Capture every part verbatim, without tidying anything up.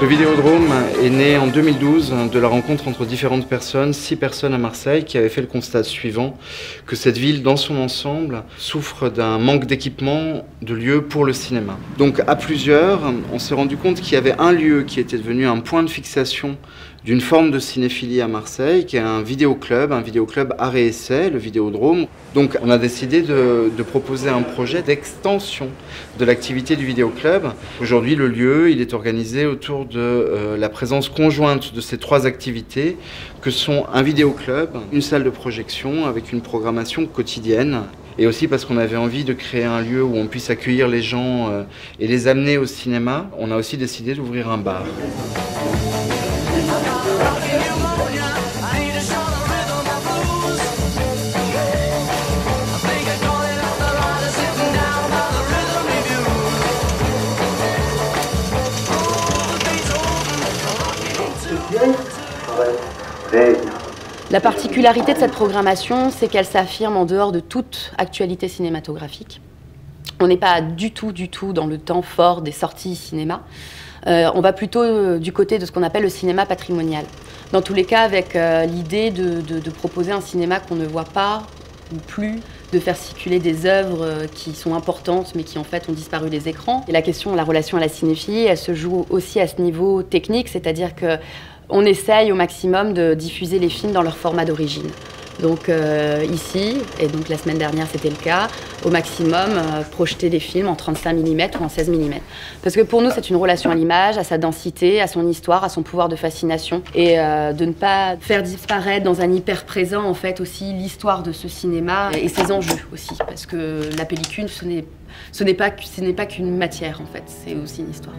Le Vidéodrome est né en deux mille douze de la rencontre entre différentes personnes, six personnes à Marseille, qui avaient fait le constat suivant, que cette ville dans son ensemble souffre d'un manque d'équipement, de lieux pour le cinéma. Donc à plusieurs, on s'est rendu compte qu'il y avait un lieu qui était devenu un point de fixation d'une forme de cinéphilie à Marseille, qui est un vidéoclub, un vidéoclub art et essai, le Vidéodrome. Donc on a décidé de, de proposer un projet d'extension de l'activité du vidéoclub. Aujourd'hui, le lieu, il est organisé autour de euh, la présence conjointe de ces trois activités, que sont un vidéoclub, une salle de projection avec une programmation quotidienne, et aussi parce qu'on avait envie de créer un lieu où on puisse accueillir les gens euh, et les amener au cinéma, on a aussi décidé d'ouvrir un bar. La particularité de cette programmation, c'est qu'elle s'affirme en dehors de toute actualité cinématographique. On n'est pas du tout, du tout dans le temps fort des sorties cinéma. Euh, on va plutôt euh, du côté de ce qu'on appelle le cinéma patrimonial. Dans tous les cas, avec euh, l'idée de, de, de proposer un cinéma qu'on ne voit pas ou plus, de faire circuler des œuvres qui sont importantes mais qui en fait ont disparu des écrans. Et la question, la relation à la cinéphilie, elle se joue aussi à ce niveau technique, c'est-à-dire que on essaye au maximum de diffuser les films dans leur format d'origine. Donc euh, ici, et donc la semaine dernière c'était le cas, au maximum euh, projeter des films en trente-cinq millimètres ou en seize millimètres. Parce que pour nous c'est une relation à l'image, à sa densité, à son histoire, à son pouvoir de fascination. Et euh, de ne pas faire disparaître dans un hyper présent en fait aussi l'histoire de ce cinéma et ses enjeux aussi. Parce que la pellicule ce n'est ce n'est pas, ce n'est pas qu'une matière en fait, c'est aussi une histoire.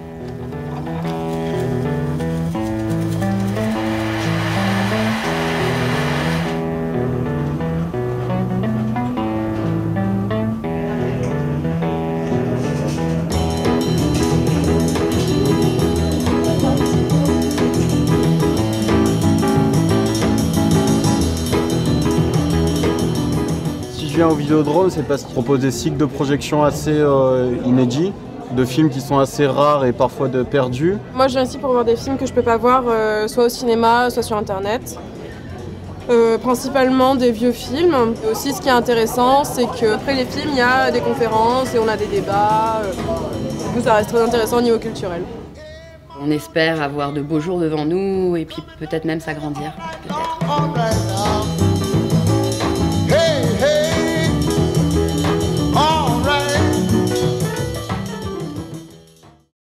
Si je viens au Vidéodrome, c'est parce qu'il propose des cycles de projection assez euh, inédits, de films qui sont assez rares et parfois de perdus. Moi je viens ici pour voir des films que je peux pas voir euh, soit au cinéma, soit sur internet. Euh, principalement des vieux films. Et aussi ce qui est intéressant, c'est qu'après les films, il y a des conférences et on a des débats. Euh, du coup ça reste très intéressant au niveau culturel. On espère avoir de beaux jours devant nous et puis peut-être même s'agrandir, peut-être.